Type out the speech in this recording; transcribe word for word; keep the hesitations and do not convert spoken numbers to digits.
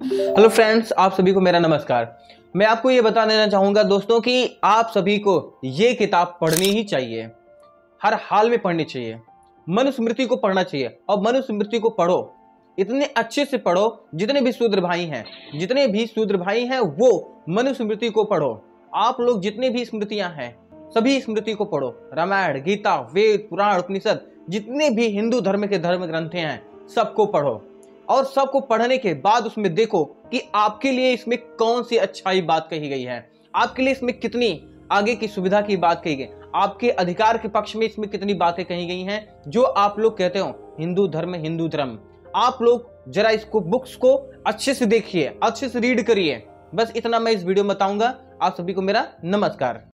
Hello friends, आप सभी को मेरा नमस्कार। मैं आपको ये बता देना चाहूँगा दोस्तों कि आप सभी को ये किताब पढ़नी ही चाहिए, हर हाल में पढ़नी चाहिए। मनुस्मृति को पढ़ना चाहिए और मनुस्मृति को पढ़ो, इतने अच्छे से पढ़ो। जितने भी शूद्र भाई हैं जितने भी शूद्र भाई हैं वो मनुस्मृति को पढ़ो। आप लोग जितने भी स्मृतियां हैं सभी स्मृति को पढ़ो। रामायण, गीता, वेद, पुराण, उपनिषद, जितने भी हिंदू धर्म के धर्म ग्रंथ हैं सबको पढ़ो और सबको पढ़ने के बाद उसमें देखो कि आपके लिए इसमें कौन सी अच्छाई बात कही गई है, आपके लिए इसमें कितनी आगे की सुविधा की बात कही गई, आपके अधिकार के पक्ष में इसमें कितनी बातें कही गई हैं। जो आप लोग कहते हो हिंदू धर्म हिंदू धर्म, आप लोग जरा इसको बुक्स को अच्छे से देखिए, अच्छे से रीड करिए। बस इतना मैं इस वीडियो में बताऊंगा। आप सभी को मेरा नमस्कार।